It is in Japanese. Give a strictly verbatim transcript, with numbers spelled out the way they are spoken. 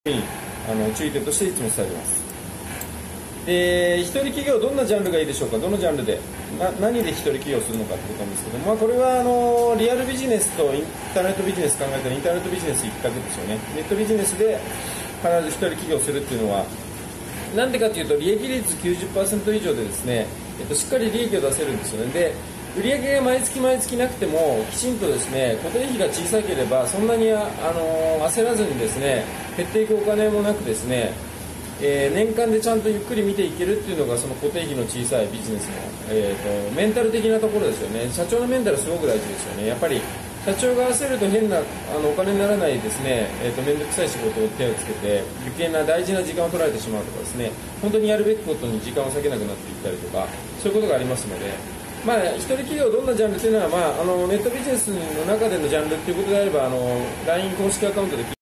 にあの注意点としていつも伝えてます。で、一人企業どんなジャンルがいいでしょうか。どのジャンルでな何で一人起業するのかってことなんですけど、まあ、これはあのリアルビジネスとインターネットビジネス考えたらインターネットビジネス一択ですよね。ネットビジネスで必ず一人起業するっていうのはなんでかというと、利益率 きゅうじゅっパーセント 以上でですね、えっと、しっかり利益を出せるんですよね。で、売上が毎月毎月なくてもきちんとですね、固定費が小さければそんなにあ、あの焦らずにですね、減っていくお金もなくですね、えー、年間でちゃんとゆっくり見ていけるっていうのがその固定費の小さいビジネスの、えー、とメンタル的なところですよね。社長のメンタルすごく大事ですよね。やっぱり社長が焦ると変なあのお金にならないですね、えー、と面倒くさい仕事を手をつけて余計な大事な時間を取られてしまうとかですね、本当にやるべきことに時間を割けなくなっていったりとか、そういうことがありますので、まあ、一人企業どんなジャンルというのは、まあ、あのネットビジネスの中でのジャンルということであれば、あの ライン 公式アカウントで